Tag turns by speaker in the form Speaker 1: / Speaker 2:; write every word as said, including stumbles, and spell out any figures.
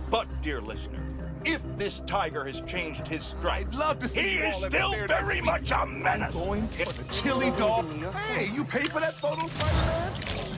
Speaker 1: But, dear listener, if this tiger has changed his stripes,
Speaker 2: I'd love to see
Speaker 1: he
Speaker 2: you
Speaker 1: is
Speaker 2: all at
Speaker 1: still
Speaker 2: the fair
Speaker 1: very
Speaker 2: next
Speaker 1: much a menace.
Speaker 2: Going for the chili dog. Hey, you pay for that photo, Spider-Man?